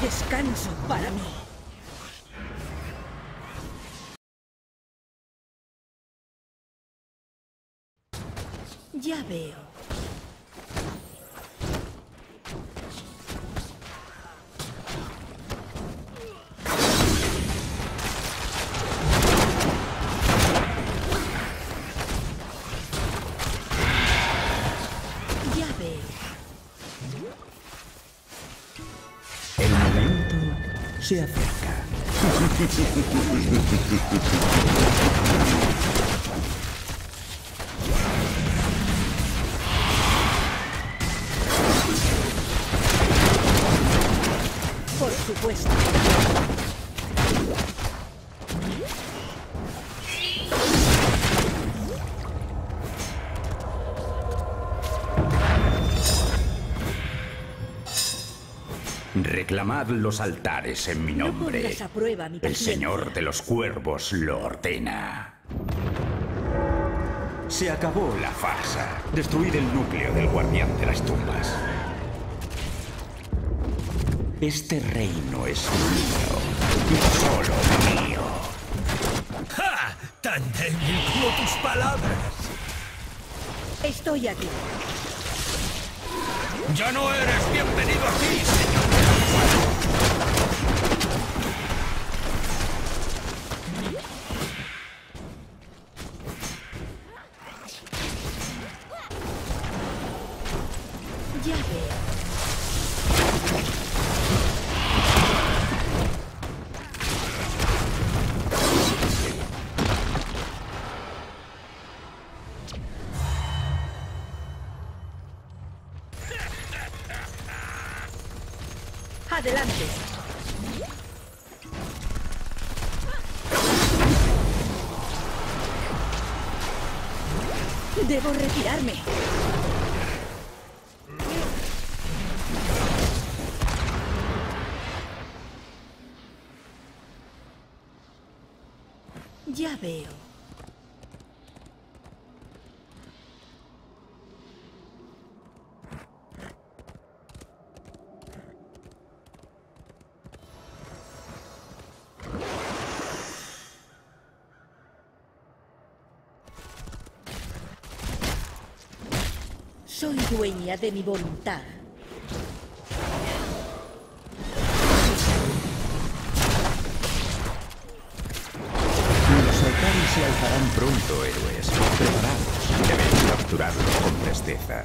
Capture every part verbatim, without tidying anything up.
Descanso para mí. Ya veo. Ya veo. El momento se acerca. Por supuesto. Reclamad los altares en mi No nombre. pongas a prueba mi El paciencia. Señor de los Cuervos lo ordena. Se acabó la farsa. Destruid el núcleo del guardián de las tumbas. Este reino es mío. Y solo mío. ¡Ja! Tan débil como tus palabras. Estoy aquí. Ya no eres bienvenido aquí, señor de los Cuervos. Ya veo. Adelante. Debo retirarme. Ya veo. Soy dueña de mi voluntad. Los altares se alzarán pronto, héroes. Preparados. Debéis capturarlos con presteza.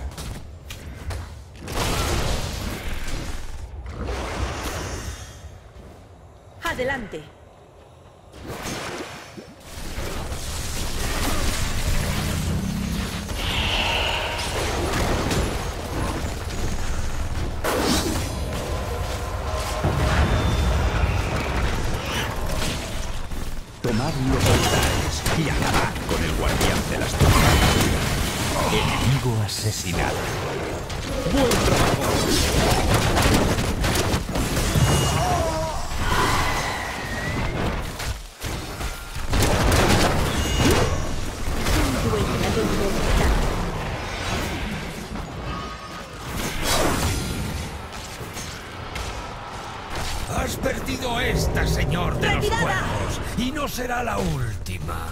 Adelante. Tomad los altares y acabad con el guardián de las tumbas. Enemigo asesinado. ¡Buen trabajo! Soy dueña de mi voluntad. Has perdido esta, señor de los ¡Retirada! Cuervos, y no será la última.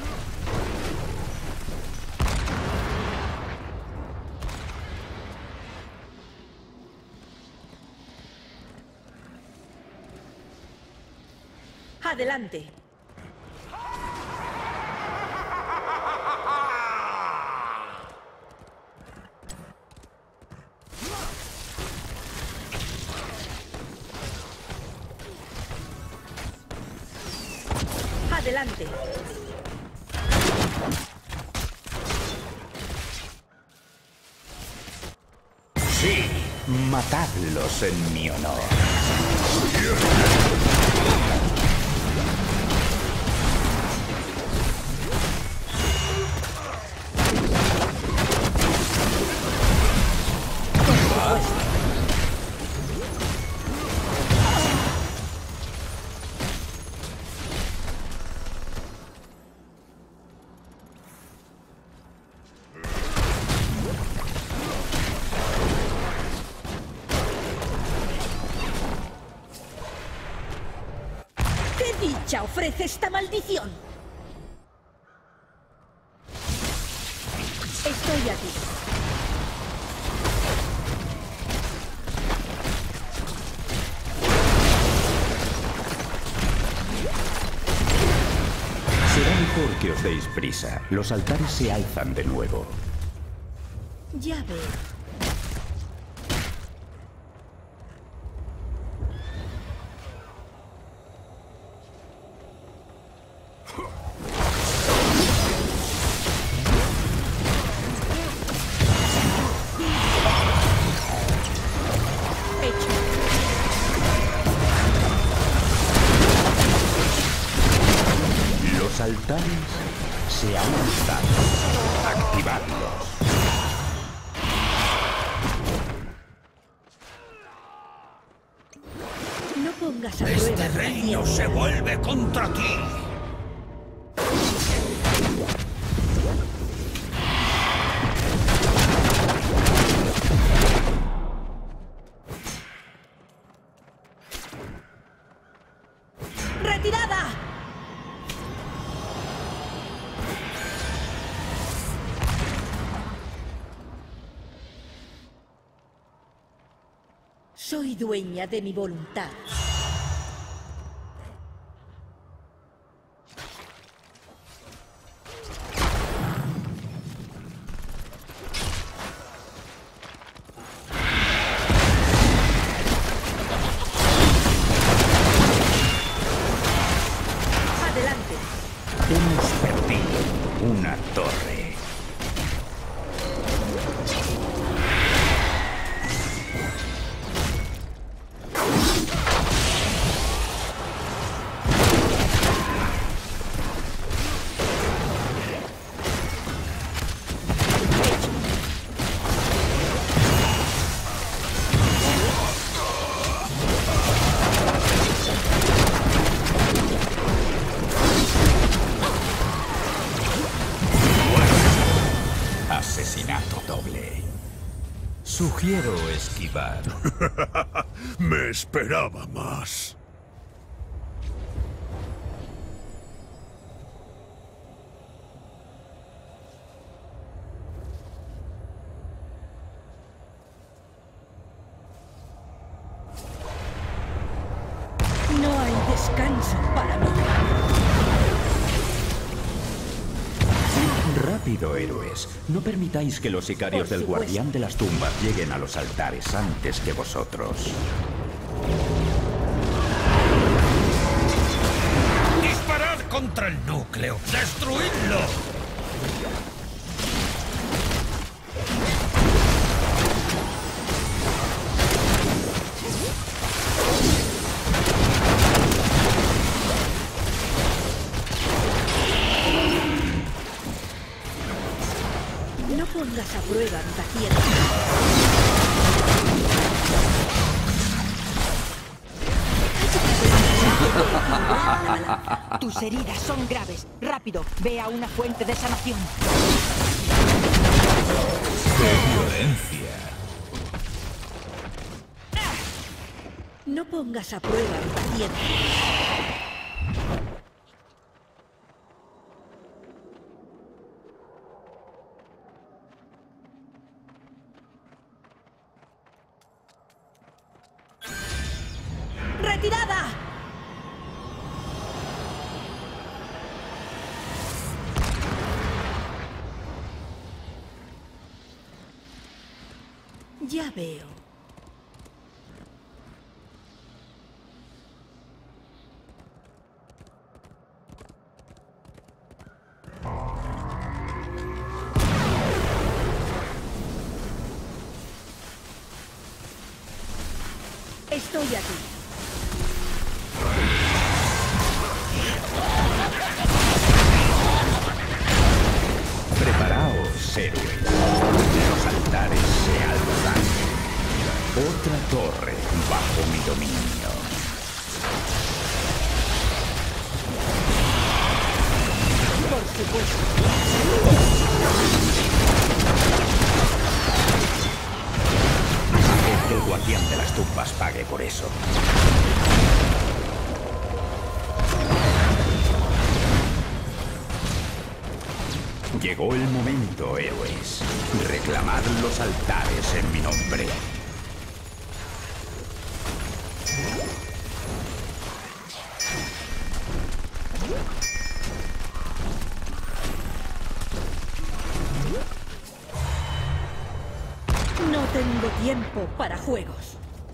Adelante. Adelante. Sí, matadlos en mi honor. ella ofrece esta maldición. Estoy aquí. Será mejor que os deis prisa. Los altares se alzan de nuevo. Ya veo. Los altares se han alzado. Activadlos. No pongas a prueba Este mi reino paciencia. se vuelve contra ti. ¡Retirada! Soy dueña de mi voluntad. Adelante. Hemos perdido una torre. Asesinato doble. Sugiero esquivar. Me esperaba más. No hay descanso para mí. Rápido, héroes. No permitáis que los sicarios Por del supuesto. guardián de las tumbas lleguen a los altares antes que vosotros. ¡Disparad contra el núcleo! ¡Destruidlo! No pongas a prueba mi paciencia. Tus heridas son graves. Rápido, ve a una fuente de sanación. ¡Violencia! No pongas a prueba mi paciencia. ¡Retirada! Ya veo. Estoy aquí. Preparaos, héroes. Los altares se alzan. Otra torre bajo mi dominio. Por supuesto. Haced que el guardián de las tumbas pague por eso. Llegó el momento, héroes. Reclamad los altares en mi nombre. No tengo tiempo para juegos.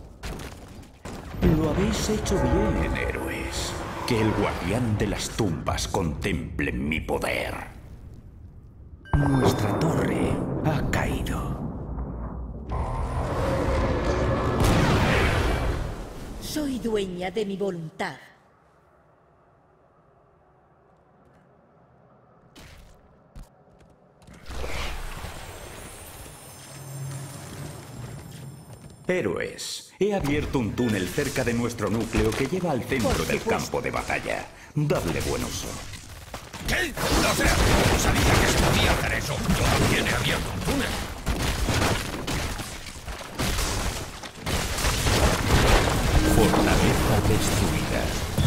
Lo habéis hecho bien, héroes. Que el guardián de las tumbas contemple mi poder. Nuestra torre ha caído. Soy dueña de mi voluntad. Héroes, he abierto un túnel cerca de nuestro núcleo que lleva al centro del campo de batalla. Dadle buen uso. ¿Qué? No sé, no sabía que se podía hacer eso. Yo también he abierto un túnel. Fortaleza destruida.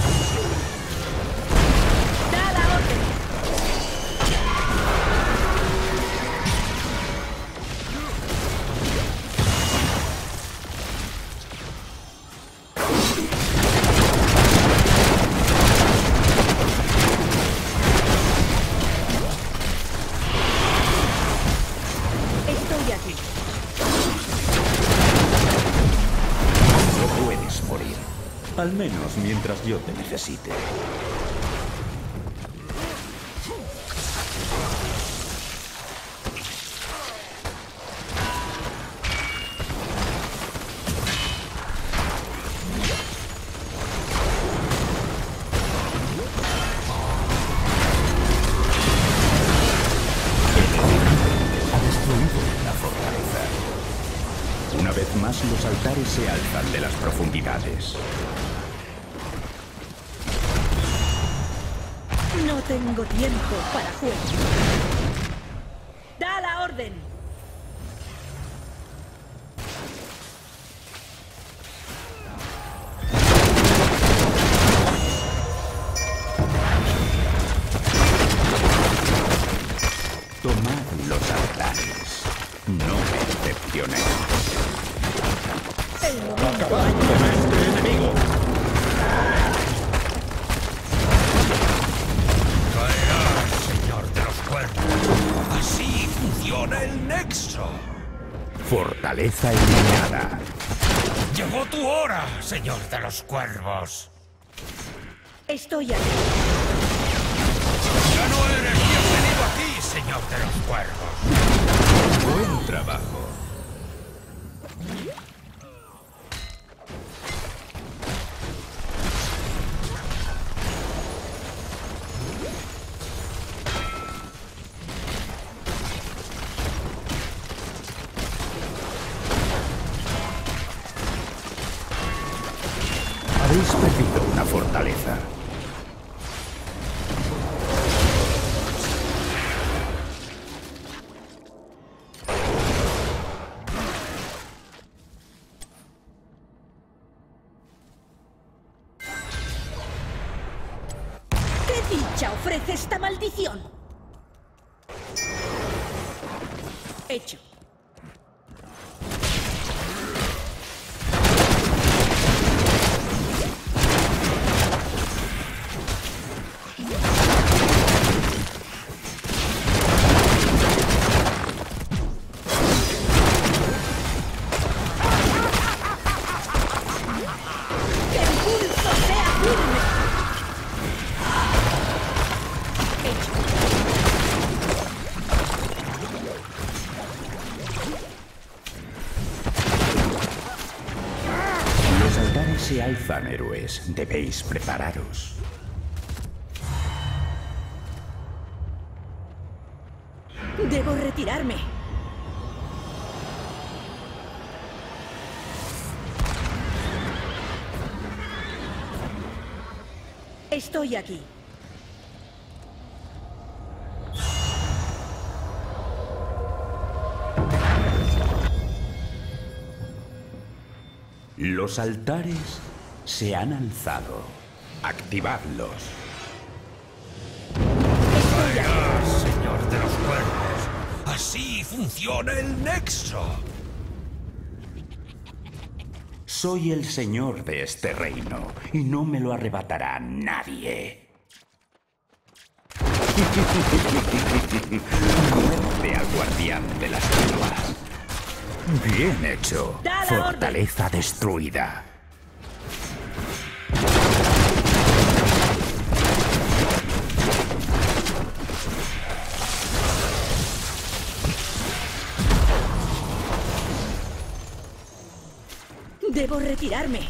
¡Da la orden! Estoy aquí. No puedes morir. Al menos mientras yo te necesite. Ha destruido la fortaleza. Una vez más los altares se alzan de las profundidades. No tengo tiempo para juegos. ¡Da la orden! Tomad los altares. No me decepcionéis. El momento. Caerás, señor de los cuernos. Así funciona el nexo. Fortaleza eliminada. Llegó tu hora, señor de los cuervos. Estoy aquí. Ya no eres bienvenido aquí, señor de los cuervos. Buen trabajo. Habéis perdido una fortaleza. ¿Qué dicha ofrece esta maldición? Hecho. ¡Que el pulso sea firme! Hecho. Los altares se alzan, héroes. Debéis prepararos. Debo retirarme. Estoy aquí. Los altares se han alzado. Activadlos. Estoy aquí. Caerás, señor de los cuervos. Así funciona el Nexo. Soy el señor de este reino y no me lo arrebatará nadie. Muerte al guardián de las tumbas. Bien hecho. Da la orden. Fortaleza destruida. Debo retirarme.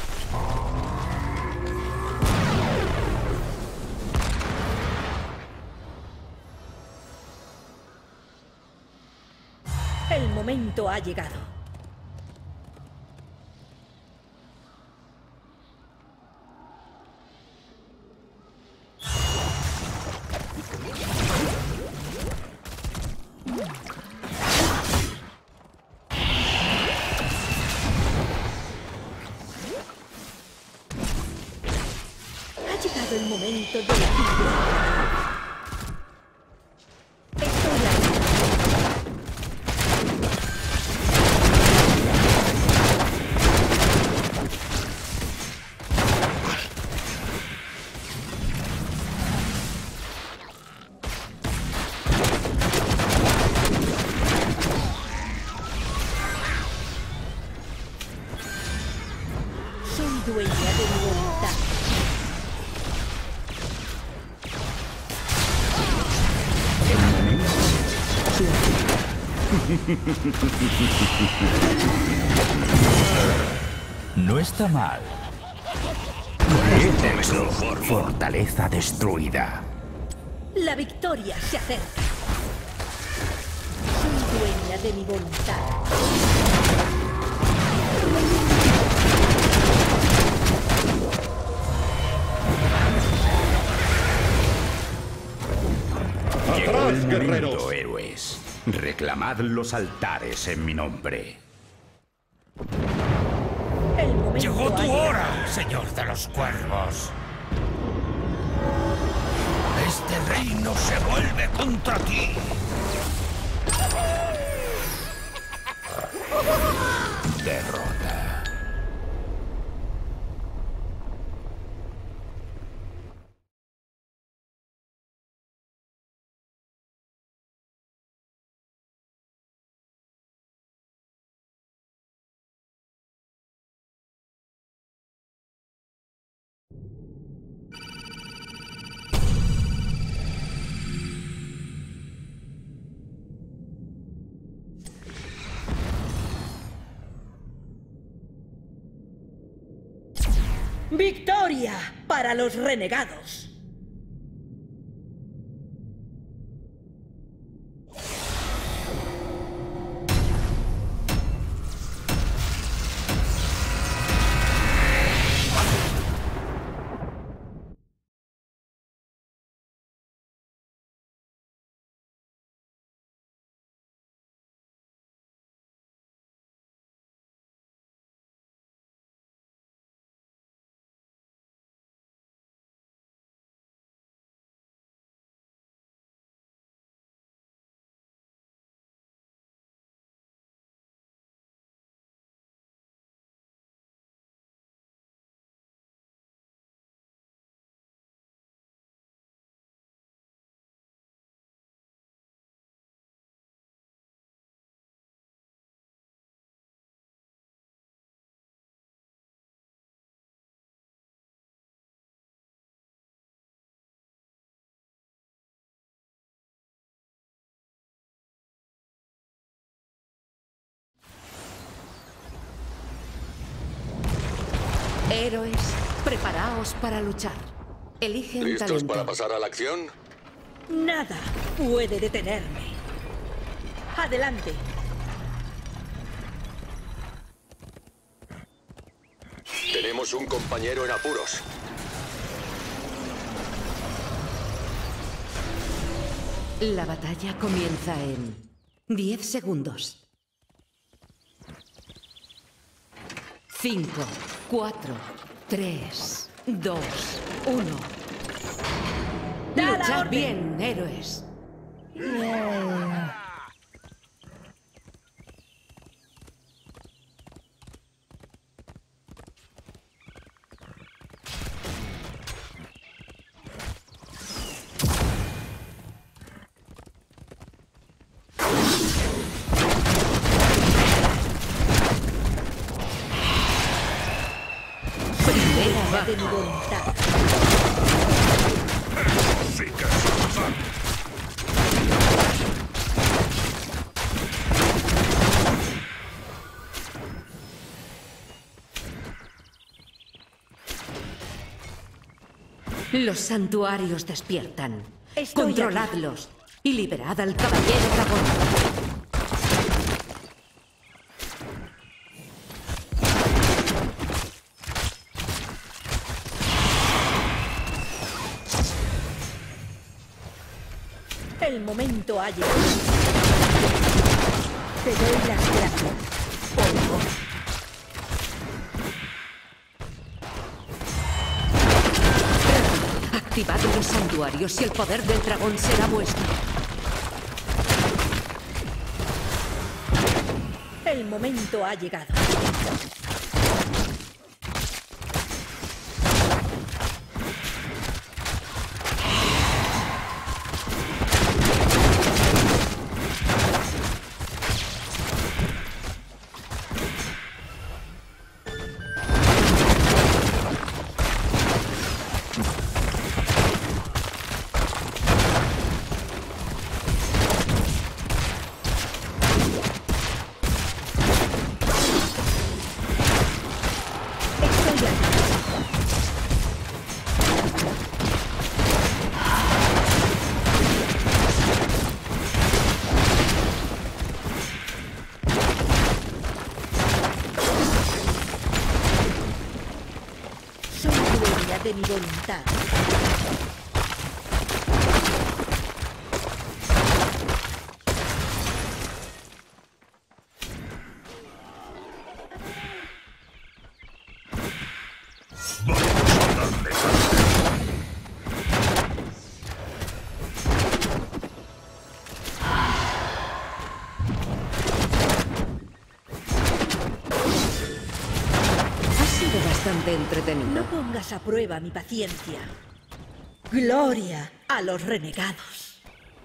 El momento ha llegado. Ha llegado el momento de la victoria. Estoy aquí. Soy dueña de mi voluntad. No está mal. Bien hecho. Fortaleza destruida. La victoria se acerca. Soy dueña de mi voluntad. Llegó el momento, héroes. Reclamad los altares en mi nombre. El momento Llegó ha tu llegado. hora, señor de los cuervos. Este reino se vuelve contra ti. Derrota. ¡Victoria para los renegados! Héroes, preparaos para luchar. Eligen ¿Listos talento. para pasar a la acción? Nada puede detenerme. Adelante. Tenemos un compañero en apuros. La batalla comienza en diez segundos. cinco, cuatro, tres, dos, uno. Da la Luchad orden. bien, héroes. de mi voluntad. Eso sí que es avanzar. Los santuarios despiertan. Estoy Controladlos y liberad al caballero dragón. El momento ha llegado. Te doy las gracias. Polvo. Activad los santuarios y el poder del dragón será vuestro. El momento ha llegado. De mi voluntad. Vamos a darle caña. Ha sido bastante entretenido. No pongas a prueba mi paciencia. Gloria a los renegados.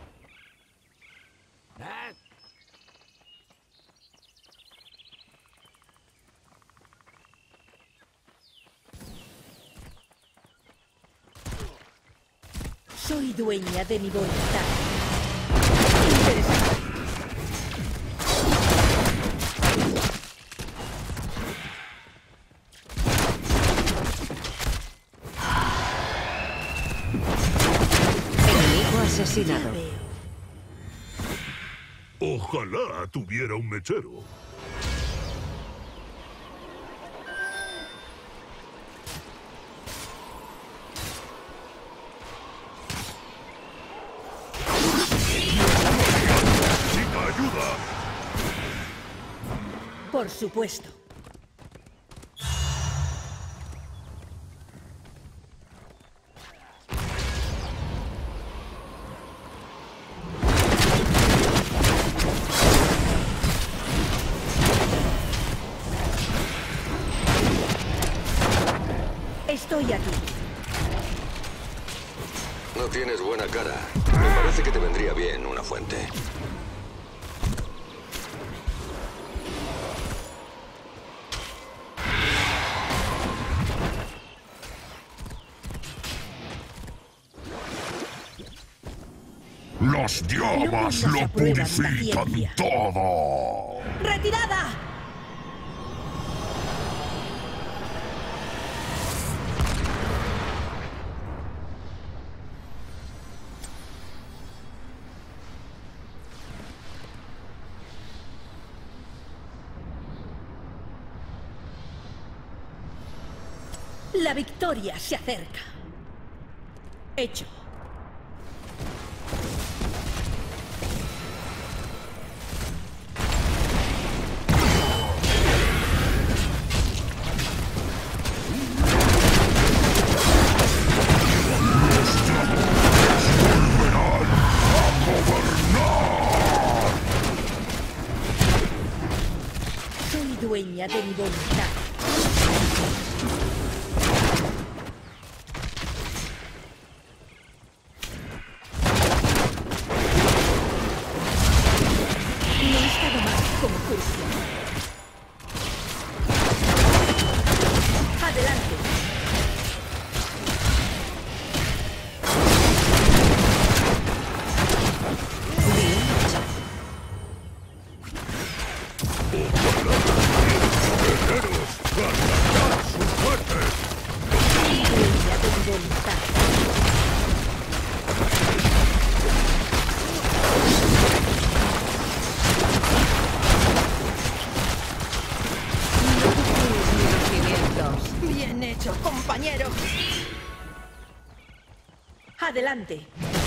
Soy dueña de mi voluntad. Interesante. Enemigo asesinado. Ya veo. Ojalá tuviera un mechero. ¡Necesita ayuda! Por supuesto. Estoy aquí. No tienes buena cara. Me parece que te vendría bien una fuente. Las llamas pongas lo a prueba mi purifican paciencia. todo. ¡Retirada! La victoria se acerca. Hecho. Soy dueña de mi voluntad. No he estado más como Curcio. Adelante. ¡Su fuerte! Huella de voluntad. Bien hecho, compañero. Adelante.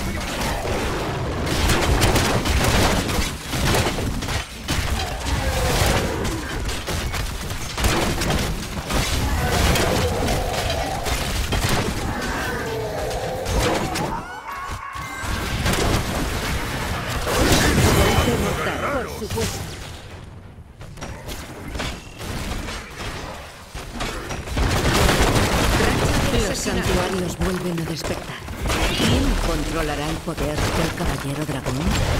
Por supuesto. Los santuarios vuelven a despertar. ¿Quién controlará el poder del caballero dragón?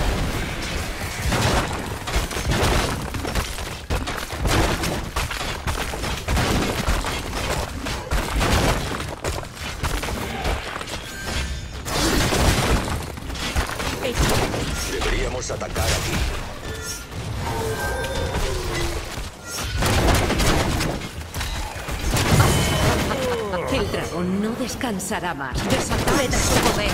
Deberíamos atacar aquí. El dragón no descansará más. Desatad su poder.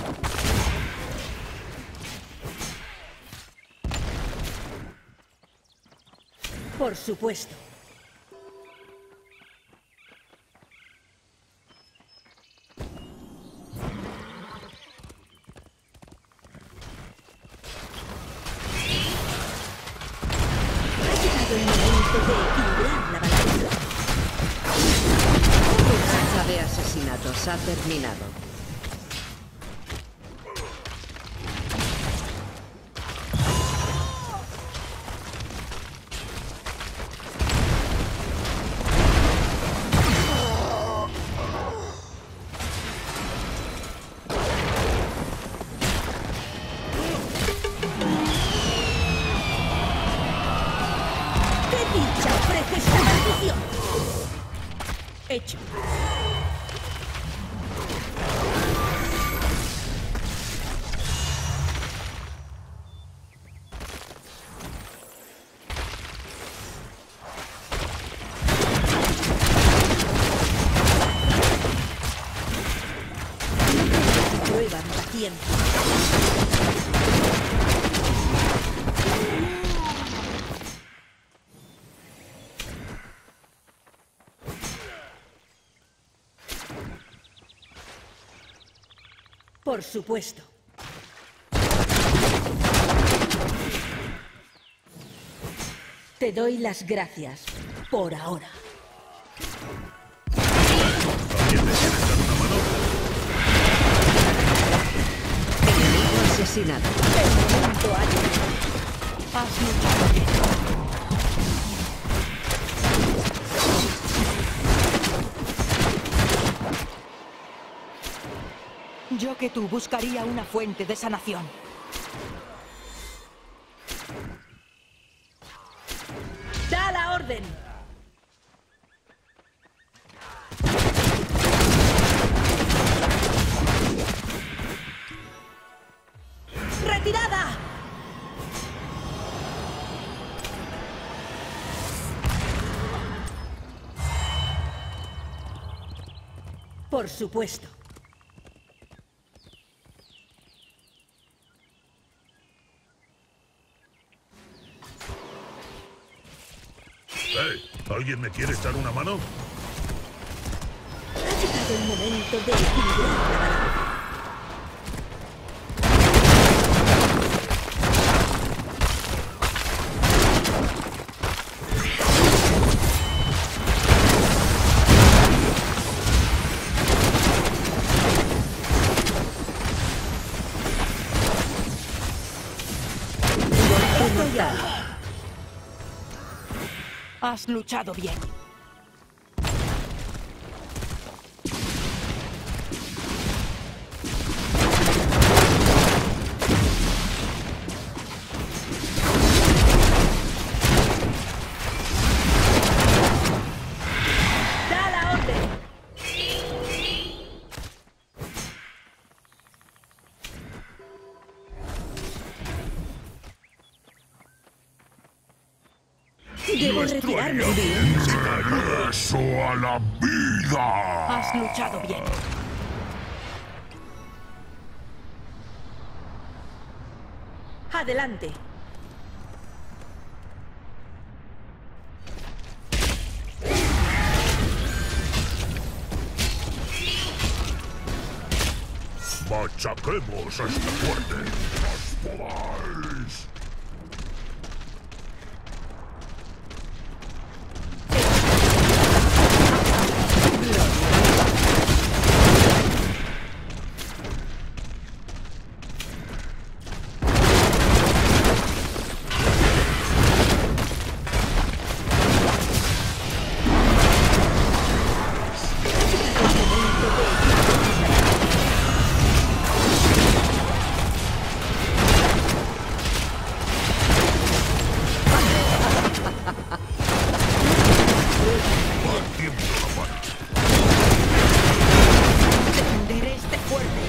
Por supuesto. Ha llegado el momento de equilibrar la balanza. Tu racha de asesinatos ha terminado. ¡Qué dicha ofrece esta maldición! Hecho. Prueba mi paciencia. Por supuesto. Te doy las gracias por ahora. ¿Alguien me quiere echar una mano? Enemigo asesinado. El momento ha llegado. Has luchado bien. Yo que tú buscaría una fuente de sanación. ¡Da la orden! ¡Retirada! Por supuesto. ¡Hey! ¿Alguien me quiere echar una mano? Ha llegado el momento de equilibrar la balanza. Estoy ya. Has luchado bien. ¡Da la orden! Debo Nuestro retirarme. aliado Bien. necesita ayuda. ¡Eso a la vida! Has luchado bien. Adelante. Machaquemos a este fuerte. ¡Os podáis! Defenderé este fuerte.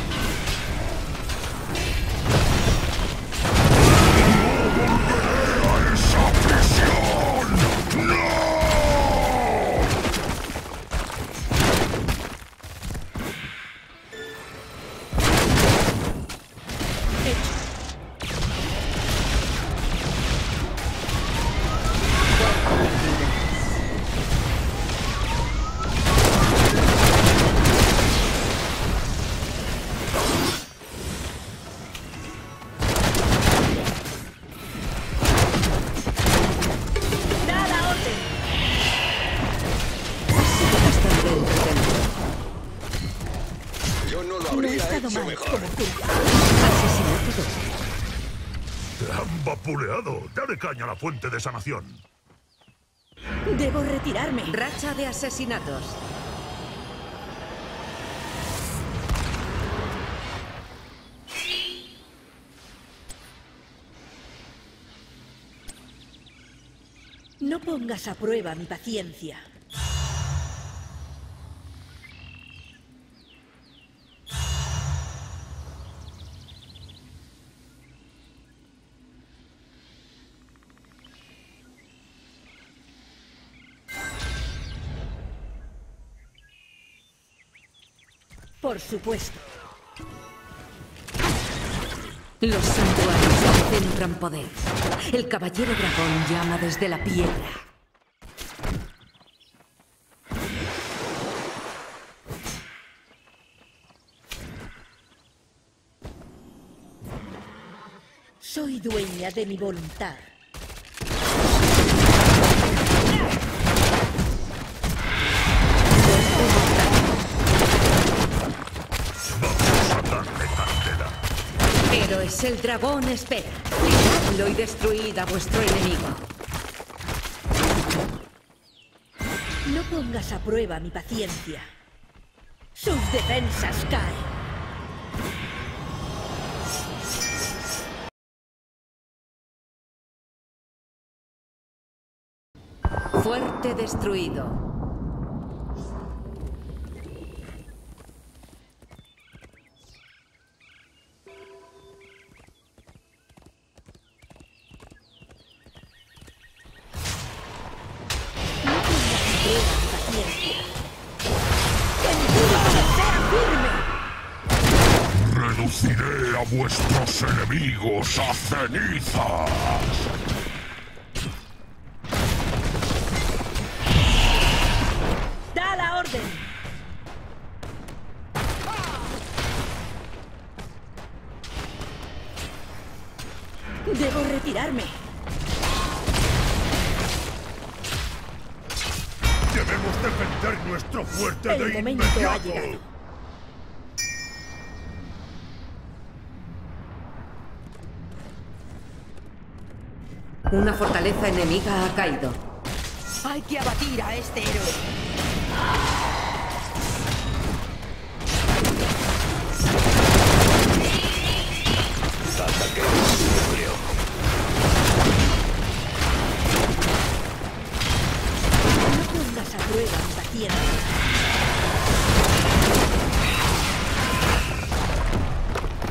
¡Esa prisión! ¡No! ¡Da la orden! Bastante entretenido. Yo no lo No he habría estado hecho mal mejor. como tú. Asesinato dos. Te han vapuleado. Dale caña a la fuente de sanación. Debo retirarme. Racha de asesinatos. No pongas a prueba mi paciencia. Por supuesto. Los santuarios concentran poder. El caballero dragón llama desde la piedra. Soy dueña de mi voluntad. Vamos a darle candela. Héroes, el dragón espera. Lideradlo y destruid a vuestro enemigo. No pongas a prueba mi paciencia. Sus defensas caen. Fuerte destruido. No pongas a prueba mi paciencia. ¡Enduro de ser firme! ¡Reduciré a vuestros enemigos a cenizas! ¡Da la orden! Debo retirarme. Debemos defender nuestro fuerte El de momento ha inmediato. llegado. Una fortaleza enemiga ha caído. Hay que abatir a este héroe. No pongas a prueba mi paciencia.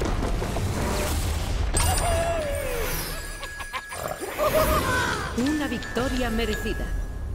Una victoria merecida.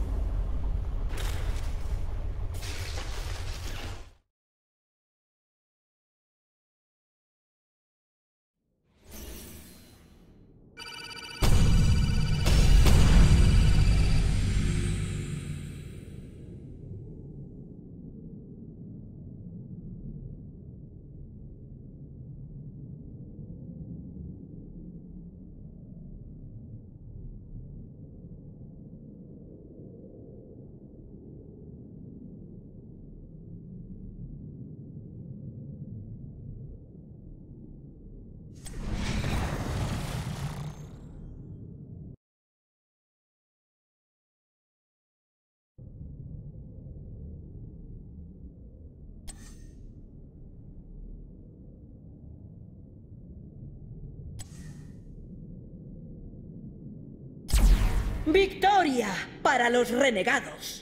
¡Victoria para los renegados!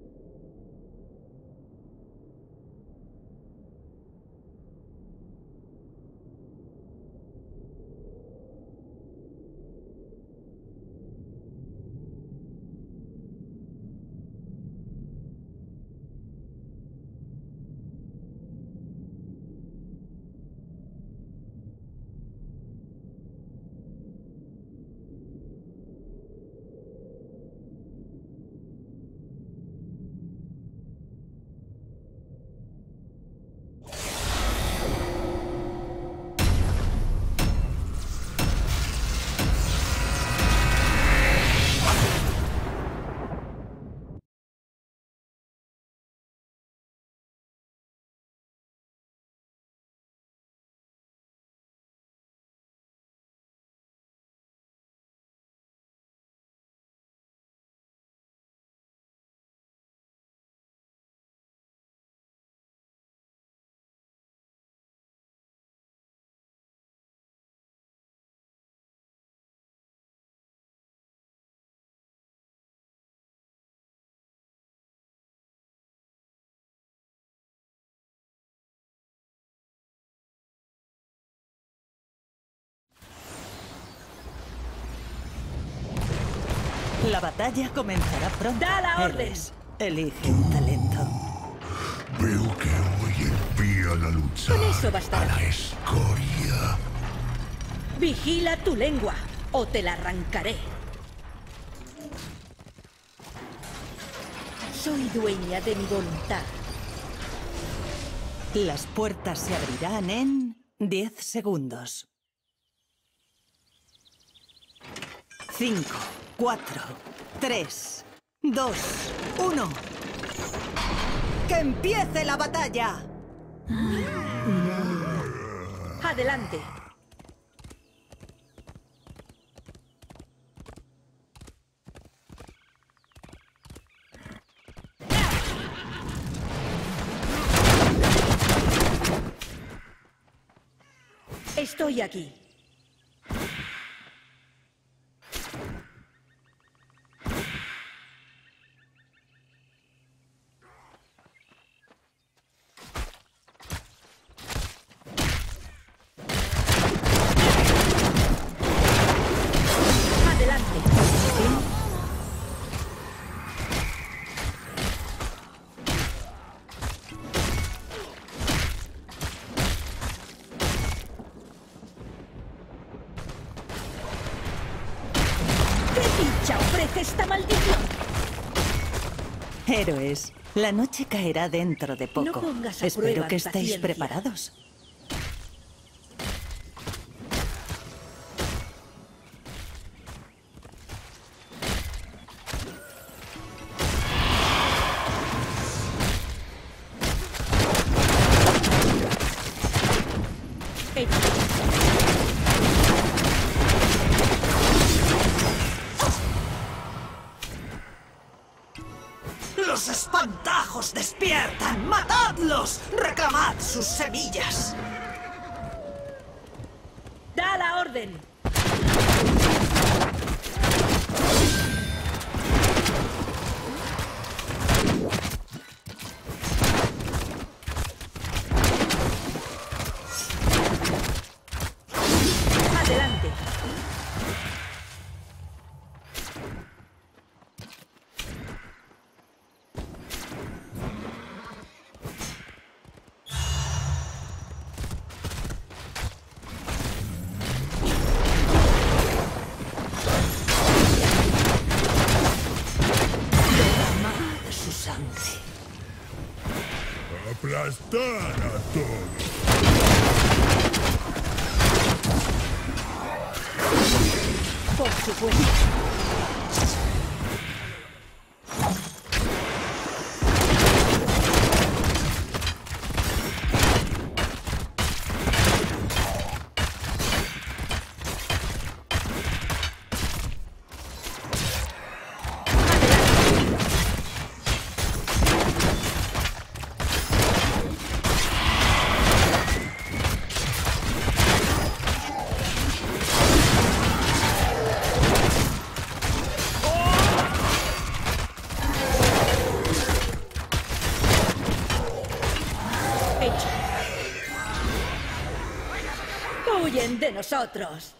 La batalla comenzará pronto. ¡Da la orden! Héroes, elige un talento. Veo que hoy envía la lucha Con eso bastará. a la escoria. Vigila tu lengua, o te la arrancaré. Soy dueña de mi voluntad. Las puertas se abrirán en diez segundos. Cinco, cuatro, tres, dos, uno. ¡Que empiece la batalla! Adelante. Estoy aquí. Adelante. ¿Qué dicha ofrece esta maldición? Héroes, la noche caerá dentro de poco. No pongas a Espero prueba que mi estéis paciencia. preparados. Hecho. ¡Los espantajos despiertan! ¡Matadlos! ¡Reclamad sus semillas! ¡Da la orden! Adelante. aplastar a todos. Por supuesto. Huyen de nosotros.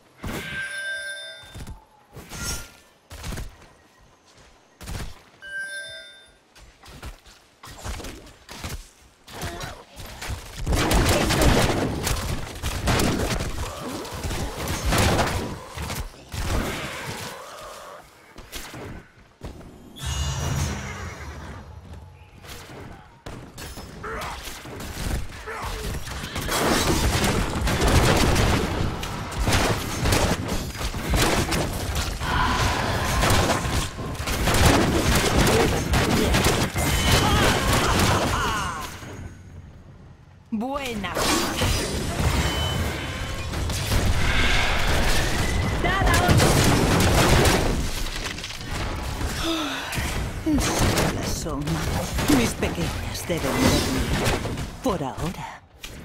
Buena. ¡Dada otro! Solo la soma. Mis pequeñas deben dormir. Por ahora.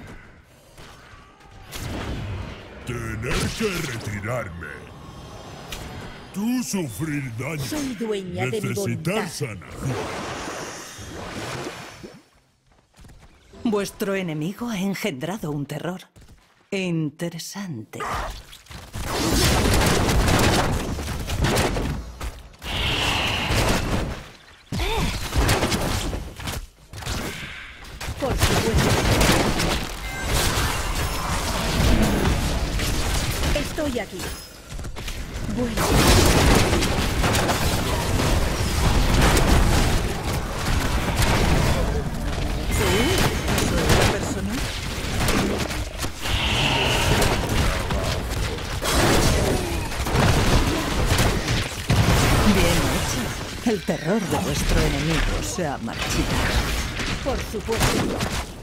Tener que retirarme. Tú sufrir daño. Soy dueña de mi voluntad. Necesitar sanar. Vuestro enemigo ha engendrado un terror interesante. Por supuesto. Estoy aquí. Bueno. El terror de vuestro enemigo se ha marchitado. Por supuesto.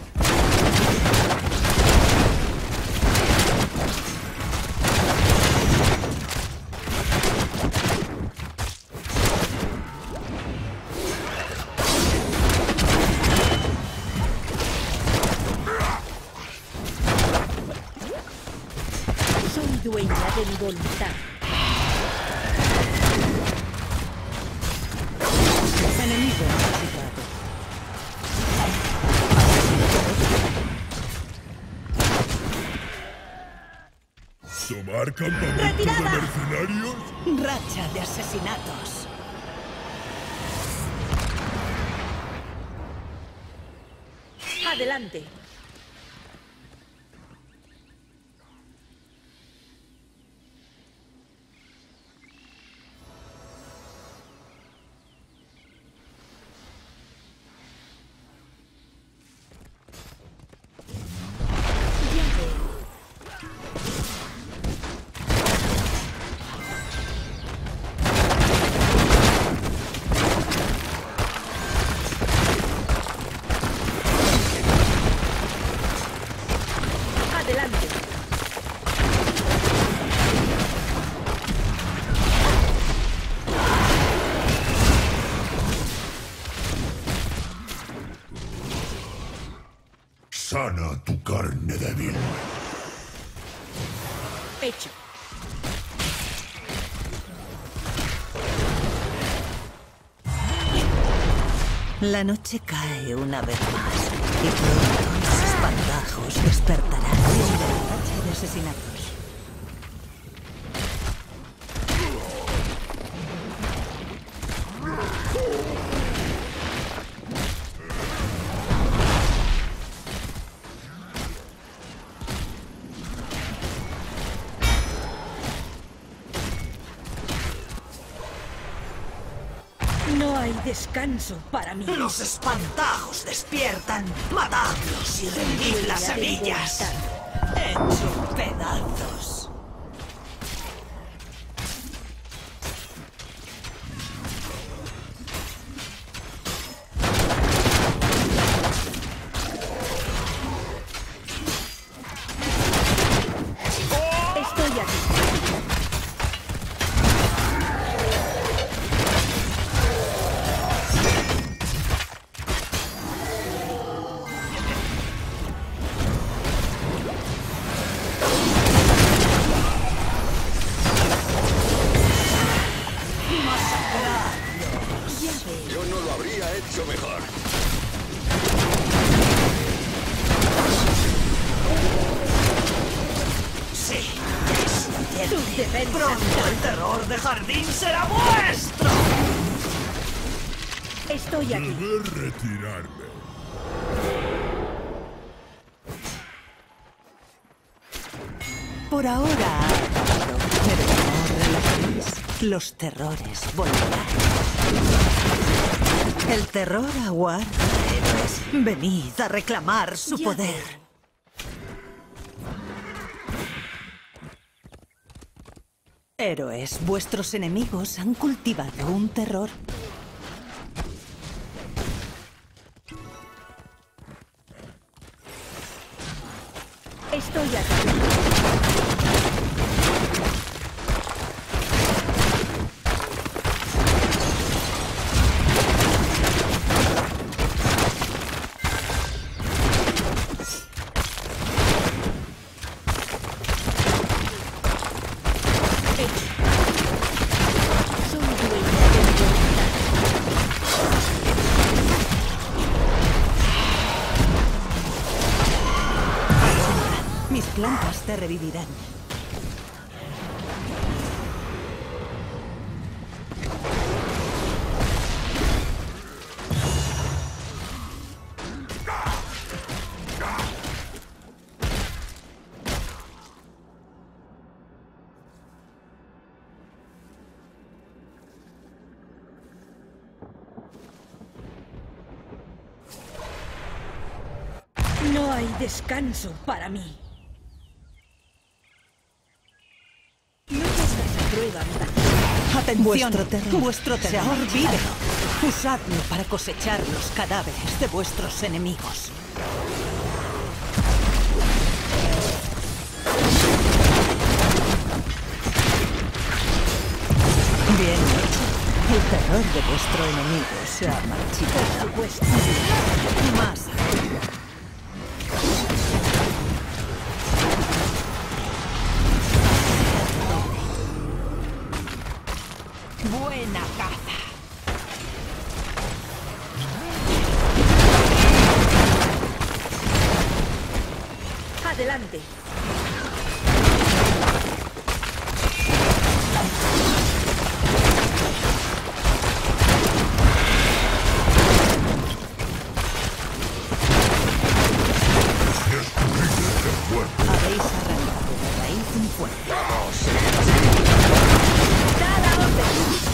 Soy dueña de mi voluntad. Enemigo marchitado. ¿Tomar campamento ¡Retirada! de mercenarios? Racha de asesinatos. Adelante. Adelante. Sana tu carne débil. Hecho. La noche cae una vez más y pronto los espantajos despertarán de la racha de asesinatos. No No hay descanso para mí. Los espantajos despiertan. Matadlos y rendid las semillas. Hecho pedazos. Estoy aquí. Yo no lo habría hecho mejor. Sí, Tus defensas. pronto el terror de jardín será vuestro. Estoy aquí. Debe retirarme. Por ahora, pero no relajéis. Los terrores volverán. El terror aguarda, héroes. Venid a reclamar su Ya poder. veo. Héroes, vuestros enemigos han cultivado un terror. Estoy aquí. Soy dueña de mi voluntad. Mis plantas te revivirán. No hay descanso para mí. No pongas a prueba mi paciencia. Atención, vuestro terror, vuestro terror vive. Usadlo para cosechar los cadáveres de vuestros enemigos. Bien hecho. El terror de vuestro enemigo se ha marchitado. Por supuesto. Más. Buena caza. Adelante. Habéis arrancado de raíz un fuerte. ¡Da la orden!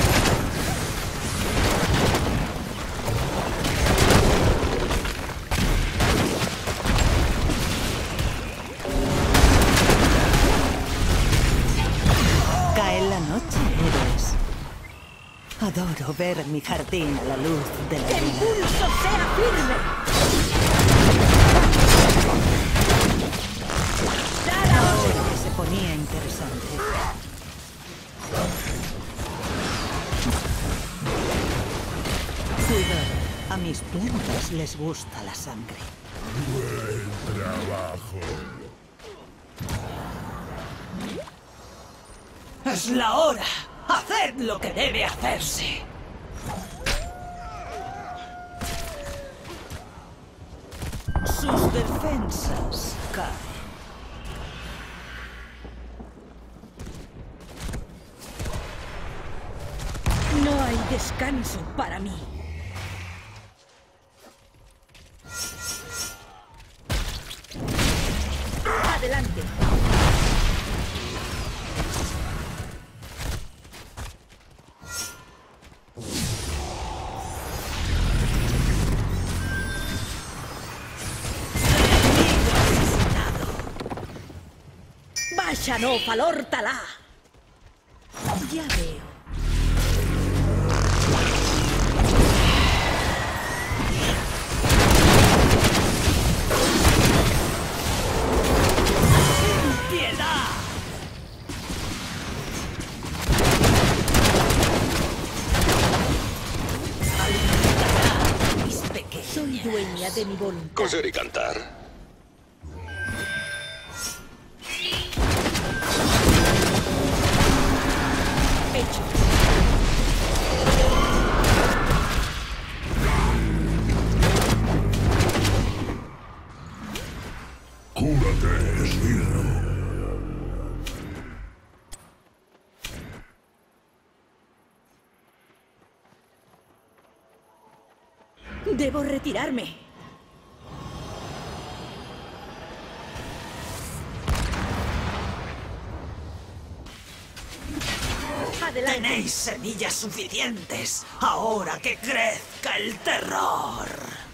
Cae la noche, héroes. Adoro ver mi jardín a la luz de la ¡Que el luna. pulso sea firme! ¡Da la orden! Que se ponía interesante. Cuidado, a mis plantas les gusta la sangre. Buen trabajo. ¡Es la hora! ¡Haced lo que debe hacerse! Sus defensas caen. No hay descanso para mí. Adelante. Racha no Falor Talá. Ya veo. Soy dueña de mi voluntad. Coser y cantar. Hecho. Cúrate, Esbirro. Debo retirarme. Adelante. Tenéis semillas suficientes. Ahora que crezca el terror.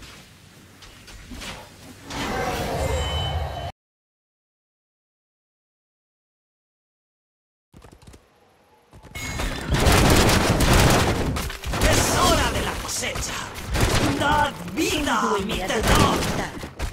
Es hora de la cosecha. ¡Dad vida a mi Dueña de mi terror! voluntad.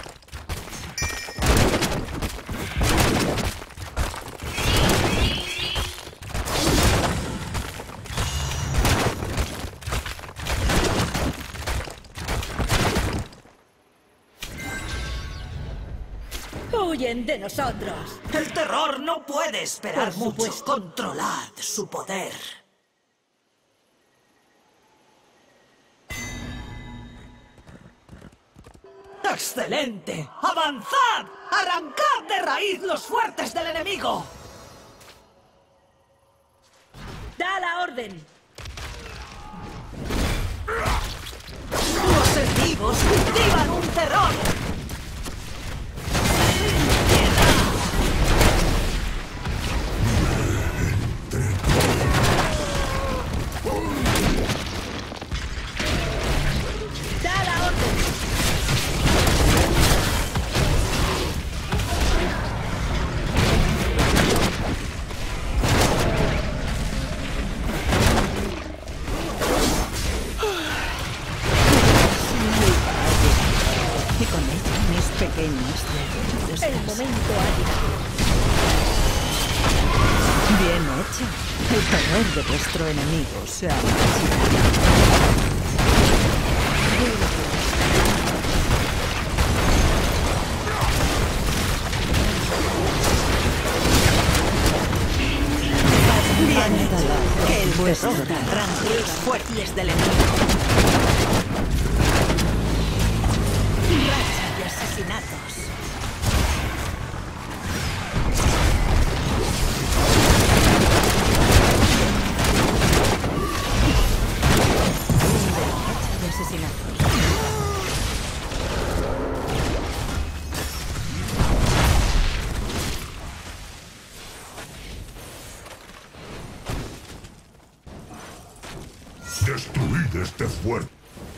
Huyen de nosotros. El terror no puede esperar Por mucho. supuesto. Controlad su poder. ¡Excelente! ¡Avanzad! ¡Arrancad de raíz los fuertes del enemigo! Da la orden. ¡Los enemigos cultivan un terror! Da la orden. Y con ella mis pequeños dedos. El momento ha llegado. Bien hecho. El terror de vuestro enemigo se ha marchitado. Bien hecho. Que el Vuestro terror terror. arranque los fuertes del enemigo. Racha de asesinatos. Racha de asesinatos. Destruid este fuerte.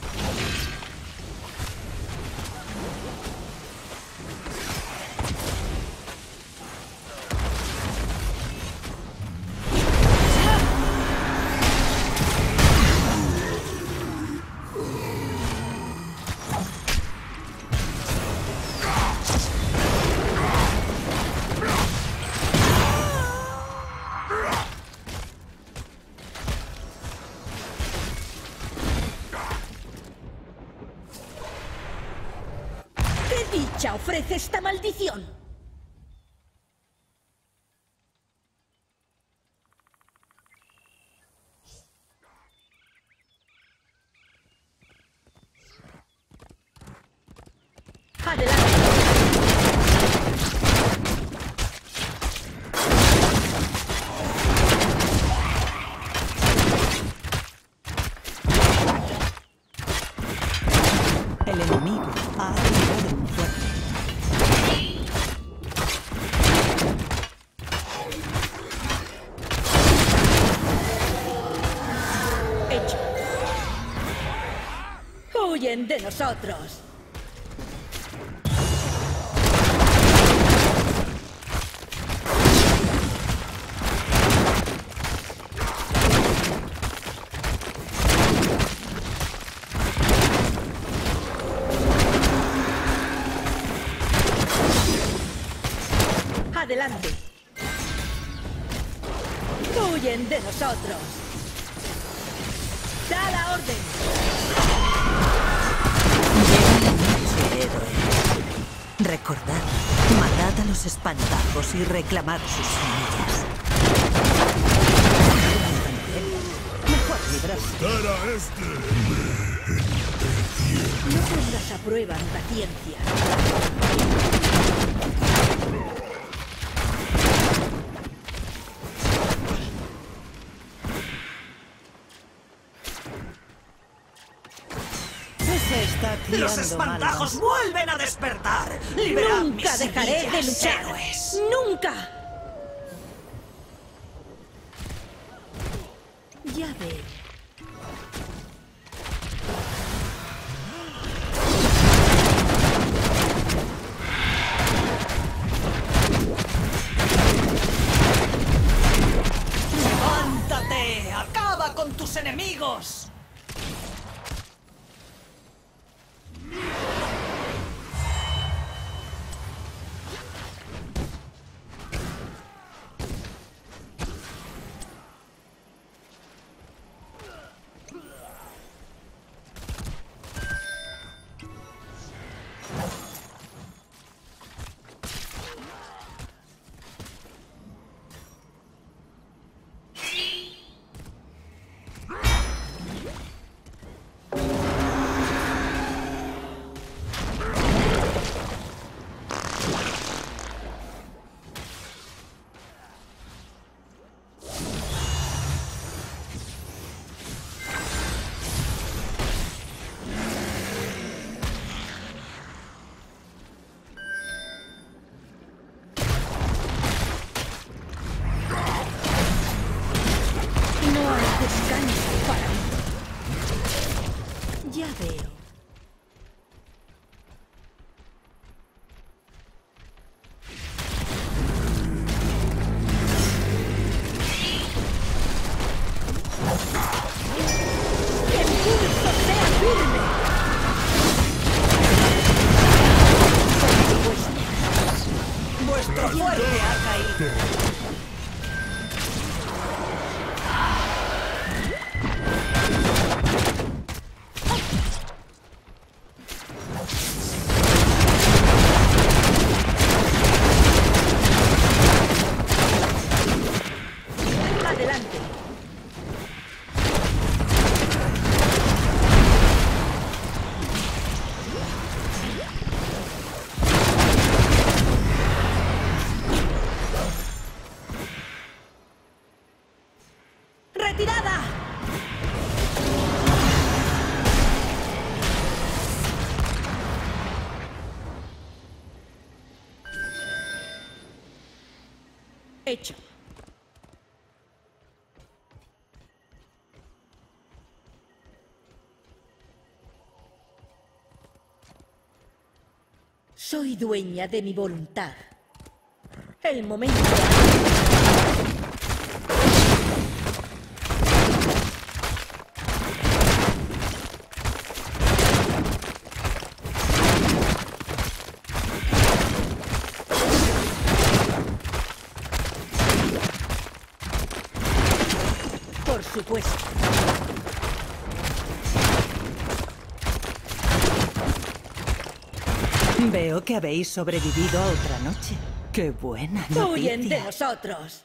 ¿Qué dicha ofrece esta maldición? Adelante. El enemigo ha activado un fuerte. Hecho. Huyen de nosotros. de nosotros. ¡Da la orden! Llega la noche, héroes. Recordad, matad a los espantajos y reclamad sus semillas. Mejor librarse. ¡Era este! No pongas a prueba mi paciencia. Se está criando. ¡Los espantajos malvas. vuelven a despertar! ¡Liberad mis Nunca dejaré de semillas, luchar. héroes! ¡Nunca! Ya veo. ¡Levántate! ¡Acaba con tus enemigos! No hay descanso para mí. Ya veo. ¡Que el pulso sea firme! ¡Vuestro fuerte ha caído! Adelante. ¡Retirada! Hecho. Soy dueña de mi voluntad. El momento. Por supuesto. Veo que habéis sobrevivido a otra noche. ¡Qué buena Huyen de noticia! nosotros.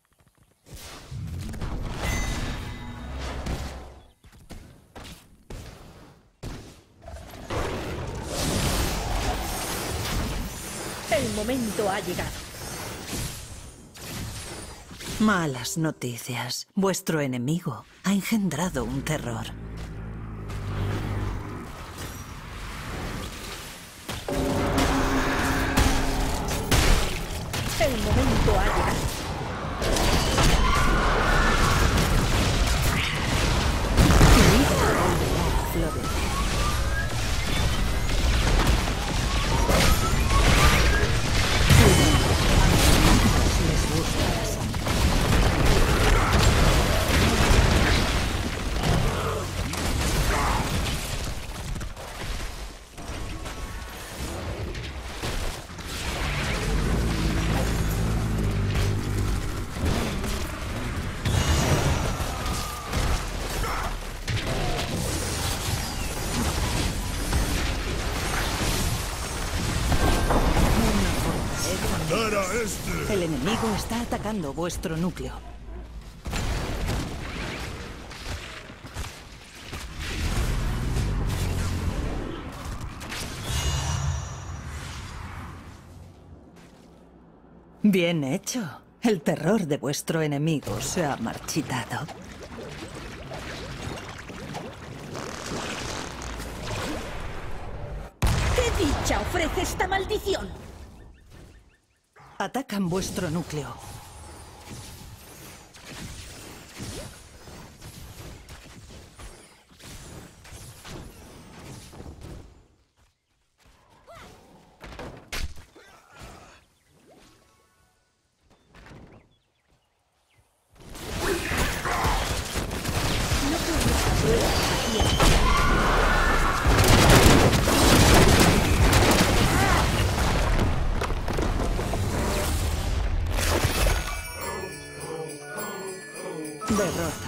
El momento ha llegado. Malas noticias. Vuestro enemigo ha engendrado un terror. El momento ha llegado. Tu vida volverá a florecer. Les gusta la sangre. este! El enemigo está atacando vuestro núcleo. Bien hecho. El terror de vuestro enemigo se ha marchitado. ¿Qué dicha ofrece esta maldición? Atacan vuestro núcleo. Derrota.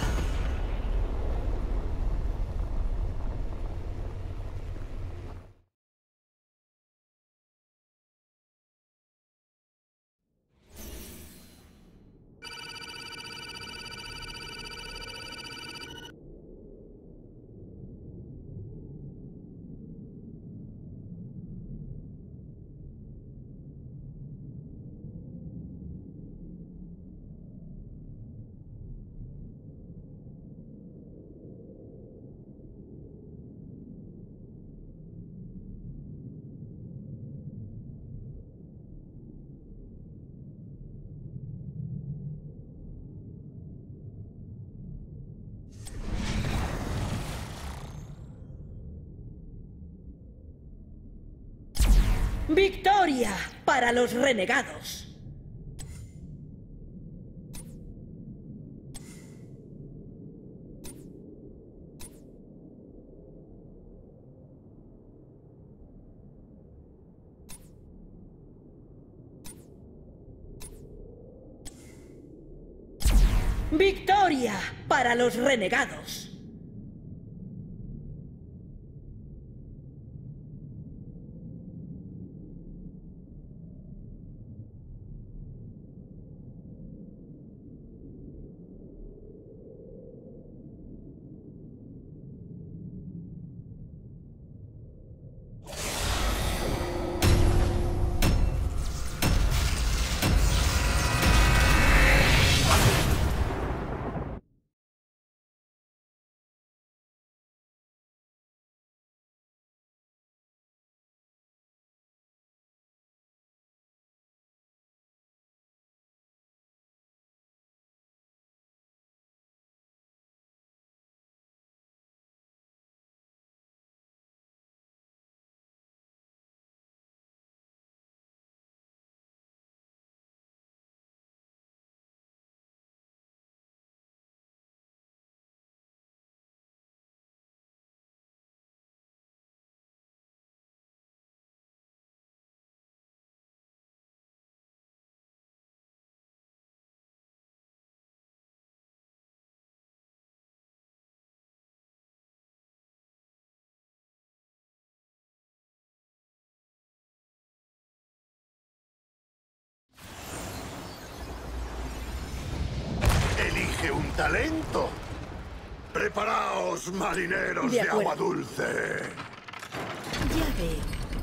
¡Victoria para los renegados! ¡Victoria para los renegados! ¡Elige un talento! ¡Preparaos, marineros De de, acuerdo. agua dulce! Ya veo.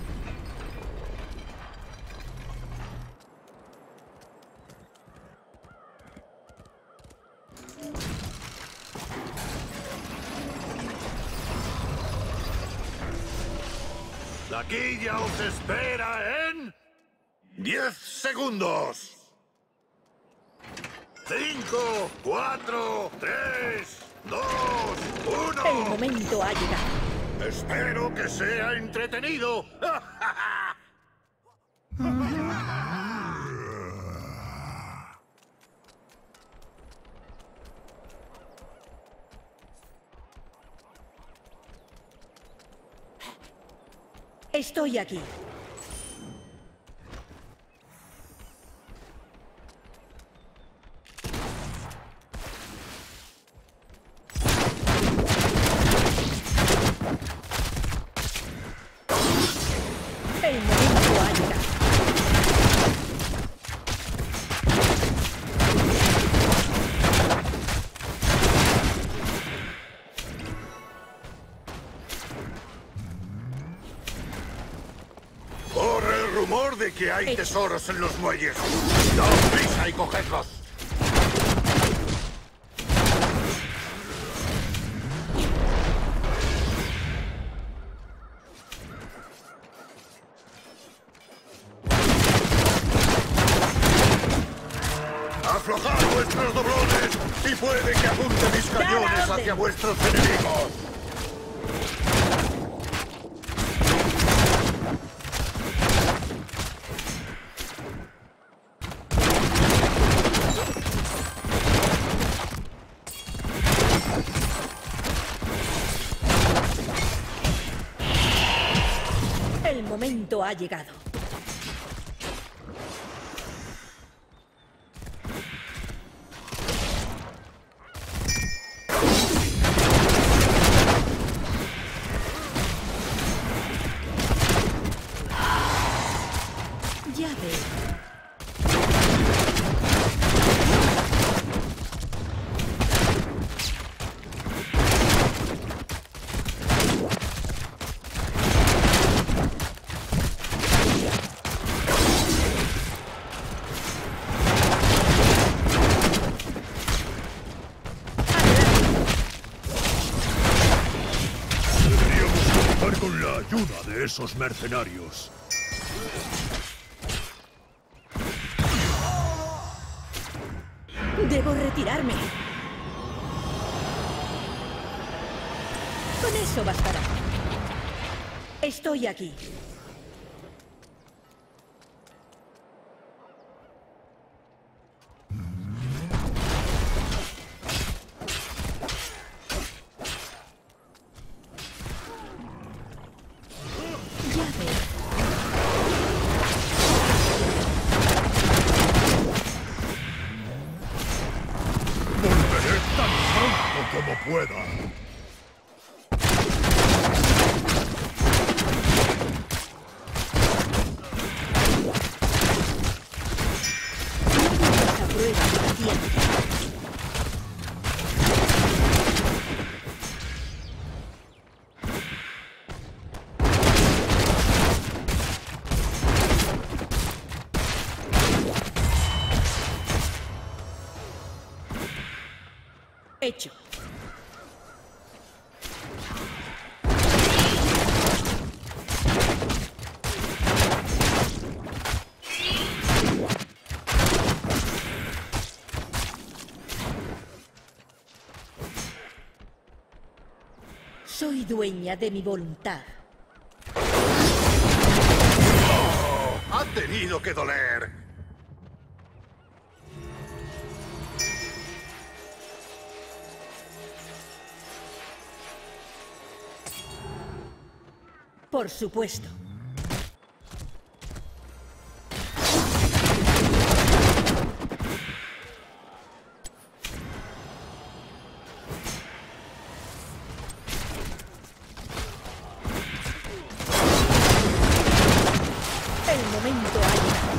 La quilla os espera en... ¡Diez segundos! Cinco, cuatro, tres, dos, uno. El momento ha llegado. Espero que sea entretenido. Estoy aquí. El momento ha llegado. rumor de que hay tesoros en los muelles. ¡Daos prisa y cogedlos! ¡Aflojad vuestros doblones! ¡Y puede que apunte mis cañones hacia vuestros enemigos! El momento ha llegado. Ya veo. Con la ayuda de esos mercenarios. Debo retirarme. Con eso bastará. Estoy aquí. Ya veo. Volveré tan pronto como pueda. Esa prueba de paciencia. Hecho. Soy dueña de mi voluntad. ¡Oh! ¡Ha tenido que doler! Por supuesto. El momento ha llegado.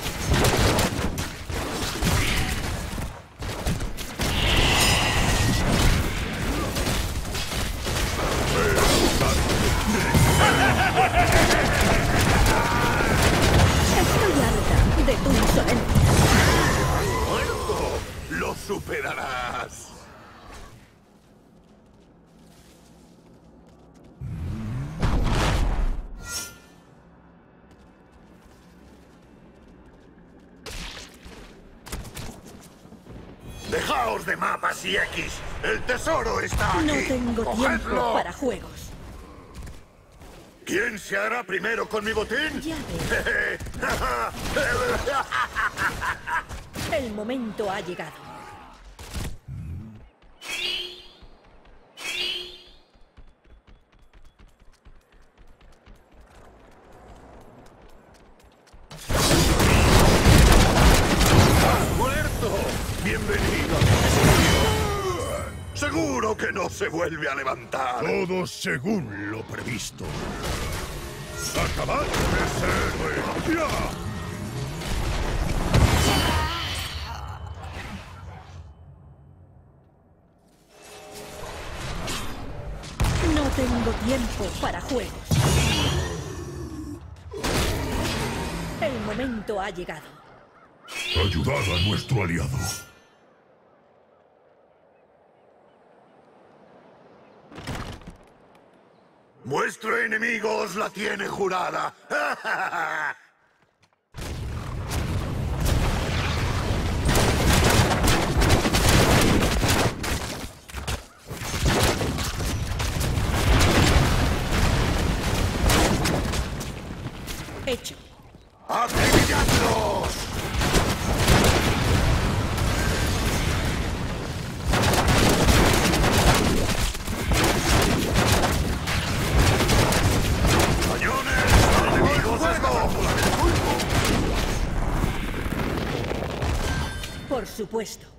Estoy harta de tu insolencia. ¡Muerto! ¡Lo superarás! ¡Dejaos de mapas y X! ¡El tesoro está aquí! No tengo tiempo ¡Cogedlo! para juegos. ¿Quién se hará primero con mi botín? Ya veo. El momento ha llegado. ¡Muerto! ¡Bienvenido! Seguro que no se vuelve a levantar. Todo según lo previsto. ¡Acabad de ser héroe! ¡Ya! No tengo tiempo para juegos. momento ha llegado. Ayudad a nuestro aliado. Vuestro enemigo os la tiene jurada. Hecho. ¡Acribilladlos! ¡Cañones! ¡Enemigos fuego! Por supuesto.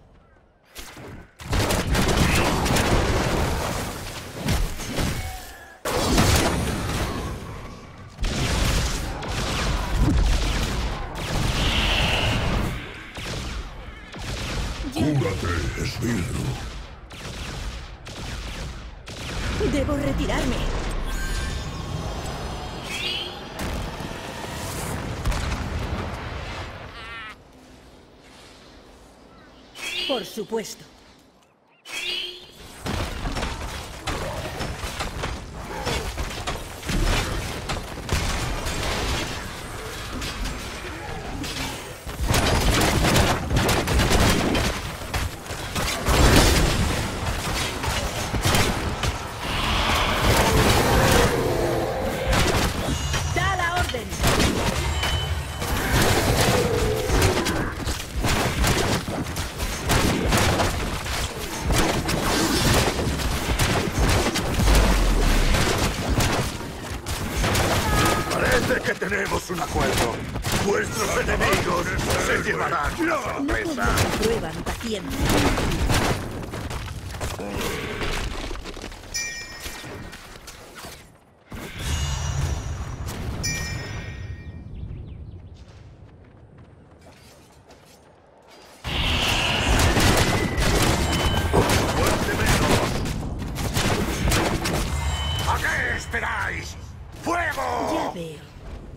¡Cúrate, esbirro! Debo retirarme. Por supuesto. Da la orden. Parece que tenemos un acuerdo. Vuestros enemigos se llevarán una No pongo sorpresa. a prueba mi paciencia. ¡Fuerte menos! ¿A qué esperáis? ¡Fuego! Ya veo.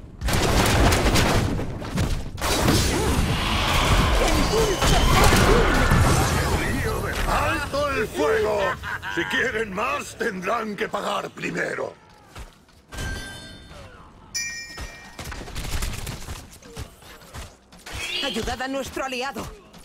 ¡Lío de- ¡Alto el fuego! Si quieren más, tendrán que pagar primero. Ayudad a nuestro aliado.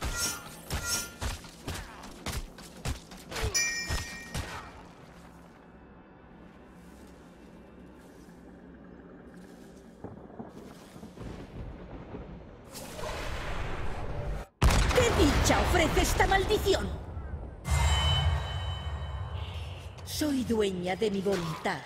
¿Qué dicha ofrece esta maldición? Soy dueña de mi voluntad.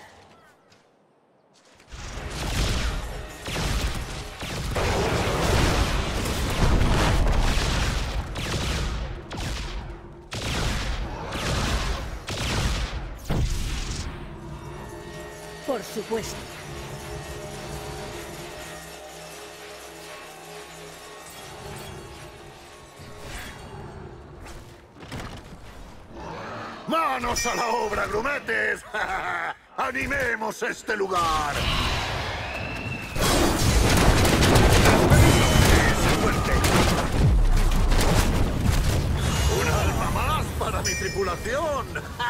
Por supuesto. ¡Manos a la obra, grumetes! ¡Animemos este lugar! ¡Fuerte! ¡Un alma más para mi tripulación!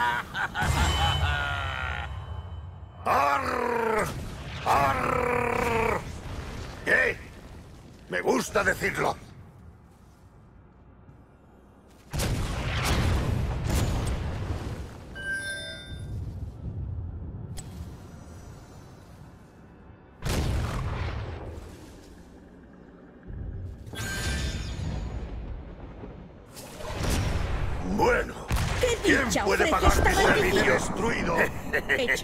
¡Arr! ¡Arr! ¿Qué? Me gusta decirlo. Bueno, ¿Qué ¿quién dicha puede ofrece pagar esta mi servicio maldición? destruido? Hecho.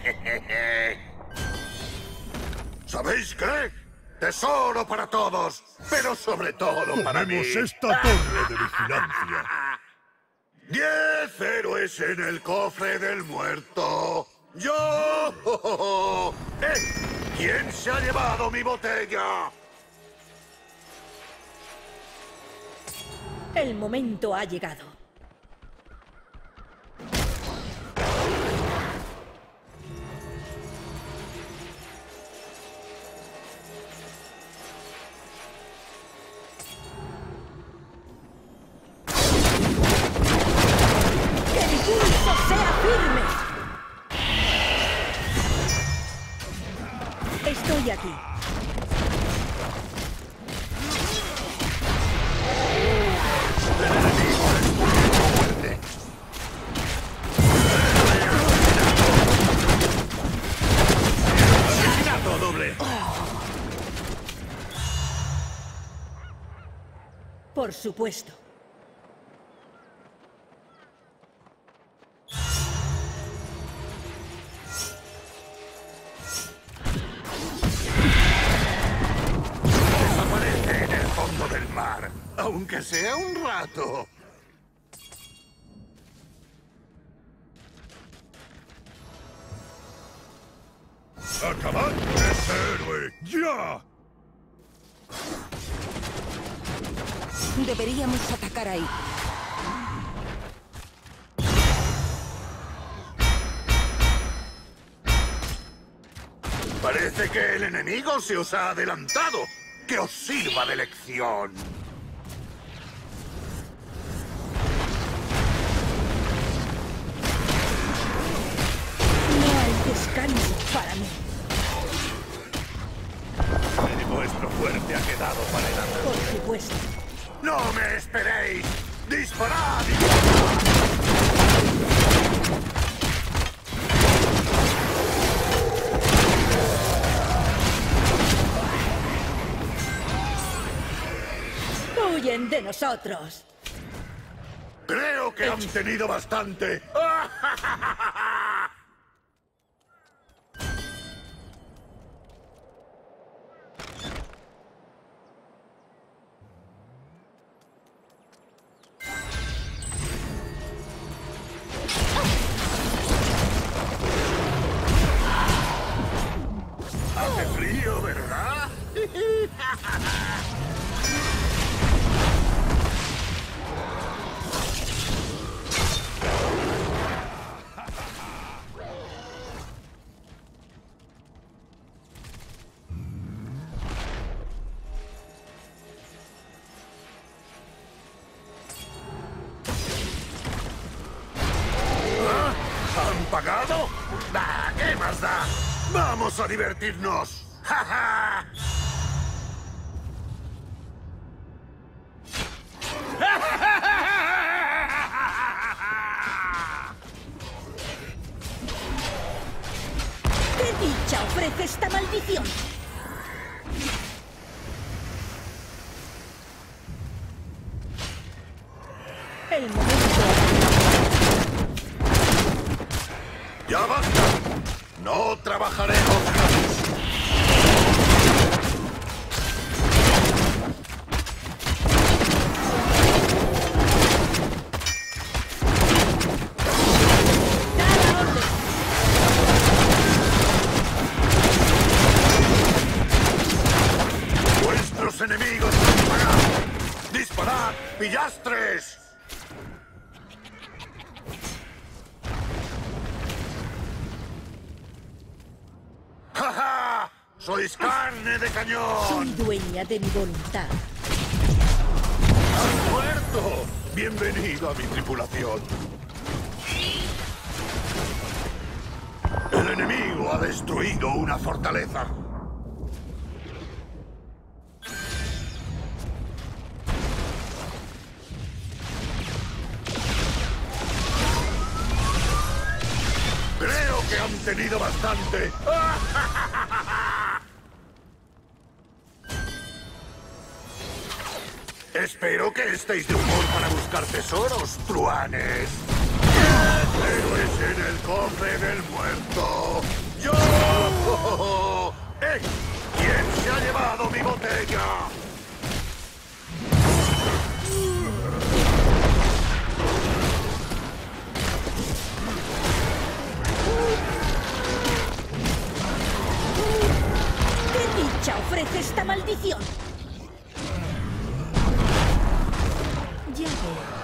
¿Sabéis qué? Tesoro para todos, pero sobre todo para mí. Tomemos esta torre de vigilancia. Diez héroes en el cofre del muerto. ¡Yo! ¡Eh! ¿Quién se ha llevado mi botella? El momento ha llegado. Estoy aquí. ¡Asesinato doble! Por supuesto. Desaparece en el fondo del mar, aunque sea un rato. ¡Acabad de ser héroe! ¡Ya! Deberíamos atacar ahí. Parece que el enemigo se os ha adelantado. ¡Que os sirva de lección! No hay descanso para mí. Vuestro fuerte ha quedado para el ataque. Por supuesto. ¡No me esperéis! ¡Disparad! ¡Huyen de nosotros! Creo que han tenido bastante. Hace frío, ¿verdad? ¿Han pagado? Bah, ¿qué más da? ¡Vamos a divertirnos! ¡Ja, ja! ¿Qué dicha ofrece esta maldición? El momento. ¡Ya basta! ¡No trabajaremos gratis! ¡Vuestros enemigos han pagado! ¡Disparad, pillastres! ¡Ja, ja! ¡Sois carne de cañón! Soy dueña de mi voluntad. ¡Has muerto! Bienvenido a mi tripulación. El enemigo ha destruido una fortaleza. Creo que han tenido bastante. Espero que estéis de humor para buscar tesoros, truanes. Héroes en el cofre del muerto. ¡Yo! ¡Eh! ¿Quién se ha llevado mi botella? ¿Qué dicha ofrece esta maldición? Ya veo.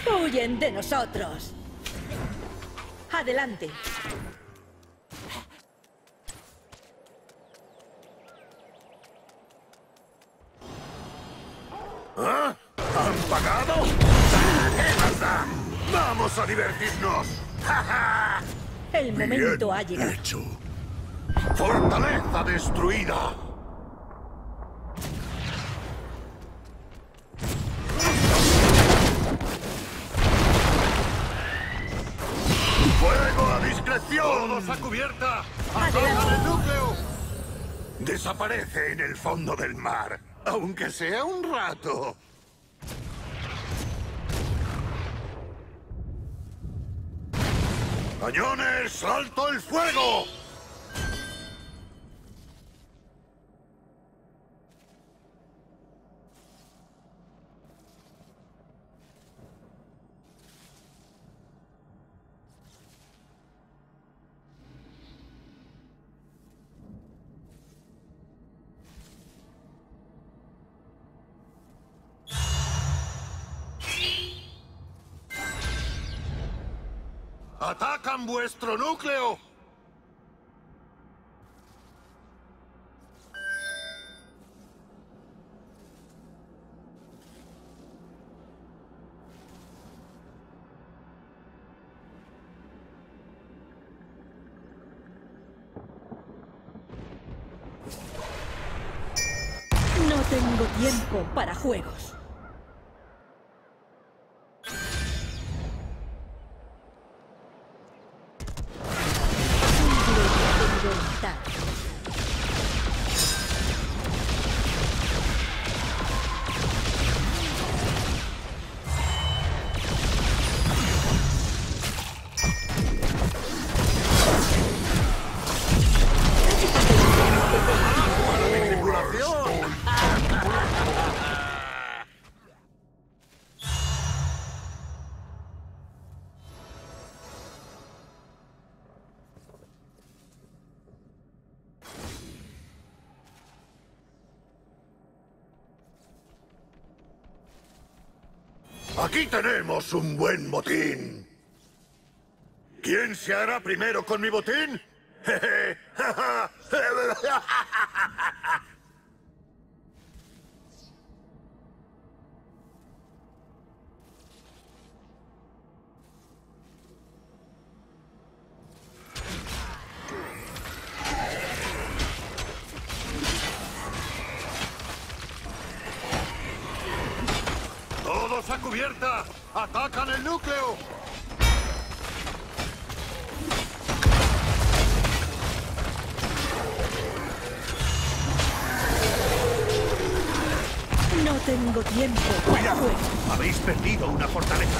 Huyen de nosotros. Adelante. ¿Ah? ¿Han pagado? ¿Qué más da? ¡Vamos a divertirnos! ¡Ja, ja! El momento Bien ha llegado. hecho. ¡Fortaleza destruida! ¡Fuego a discreción! ¡Todos a cubierta! ¡Atacan el núcleo! Desaparece en el fondo del mar, aunque sea un rato. ¡Cañones, alto el fuego! ¡Atacan vuestro núcleo! No tengo tiempo para juegos. Aquí tenemos un buen botín. ¿Quién se hará primero con mi botín? ¡Todos a cubierta! ¡Atacan el núcleo! No tengo tiempo para ¡Cuidado! juegos. Habéis perdido una fortaleza.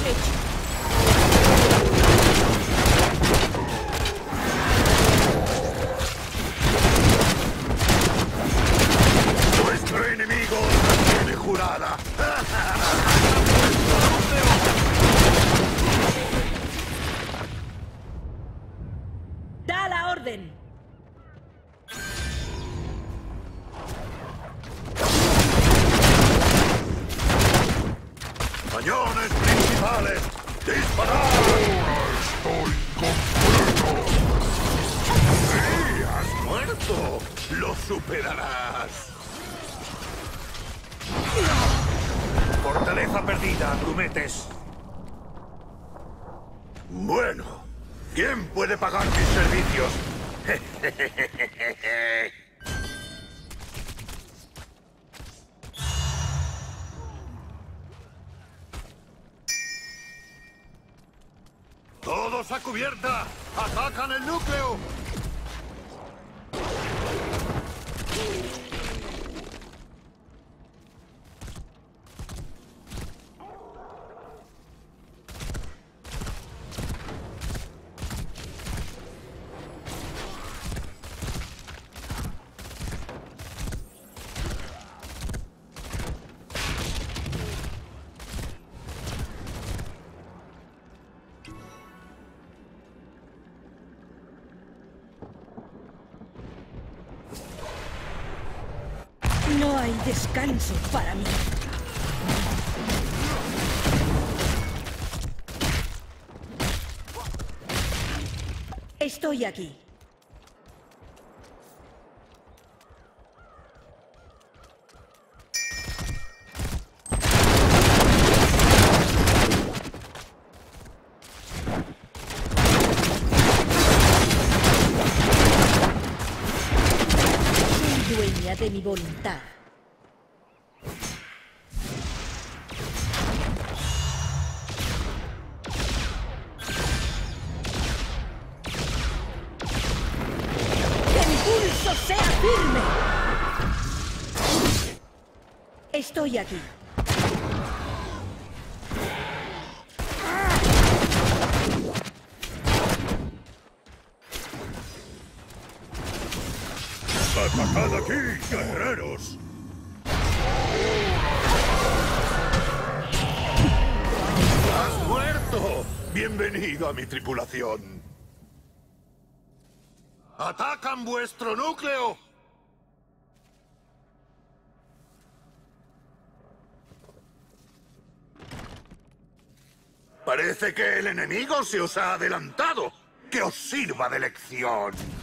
¡Nuestro enemigo la tiene jurada! ¡Da la orden! ¡Cañones principales! ¡Disparad! ¡Estoy completo! ¡Sí! ¡Has muerto! ¡Lo superarás! Fortaleza perdida, Grumetes. Bueno, ¿quién puede pagar mis servicios? ¡Todos a cubierta! ¡Atacan el núcleo! No hay descanso para mí. Estoy aquí. Soy dueña de mi voluntad. ¡Sea firme! Estoy aquí. ¡Atacad aquí, guerreros! ¡Has muerto! Bienvenido a mi tripulación. ¡Atacan vuestro núcleo! Parece que el enemigo se os ha adelantado. ¡Que os sirva de lección!